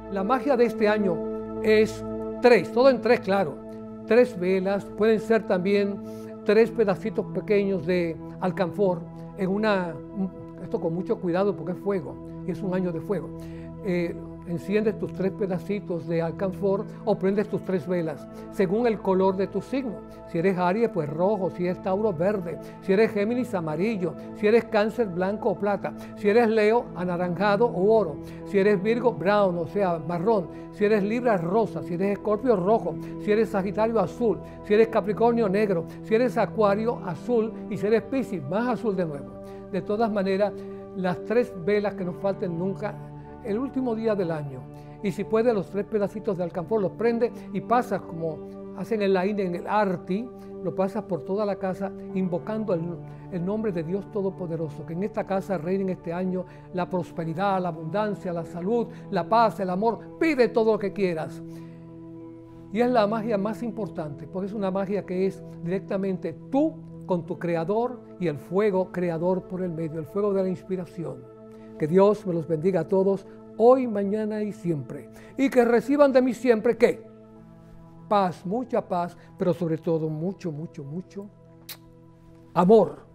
La magia de este año es 3, todo en 3, claro. 3 velas, pueden ser también 3 pedacitos pequeños de alcanfor en esto con mucho cuidado porque es fuego, y es un año de fuego. Enciendes tus 3 pedacitos de alcanfor o prendes tus 3 velas, según el color de tu signo. Si eres Aries, pues rojo; si eres Tauro, verde; si eres Géminis, amarillo; si eres Cáncer, blanco o plata; si eres Leo, anaranjado o oro; si eres Virgo, brown, o sea, marrón; si eres Libra, rosa; si eres Escorpio, rojo; si eres Sagitario, azul; si eres Capricornio, negro; si eres Acuario, azul; y si eres Piscis, más azul de nuevo. De todas maneras, las 3 velas que no falten nunca el último día del año, y si puede los 3 pedacitos de alcanfor los prende y pasas como hacen en la India, en el Arti, lo pasas por toda la casa invocando el nombre de Dios Todopoderoso, que en esta casa reine este año la prosperidad, la abundancia, la salud, la paz, el amor. Pide todo lo que quieras. Y es la magia más importante, porque es una magia que es directamente tú con tu creador y el fuego creador por el medio, el fuego de la inspiración. Que Dios me los bendiga a todos, hoy, mañana y siempre. Y que reciban de mí siempre, ¿qué? Paz, mucha paz, pero sobre todo mucho, mucho, mucho amor.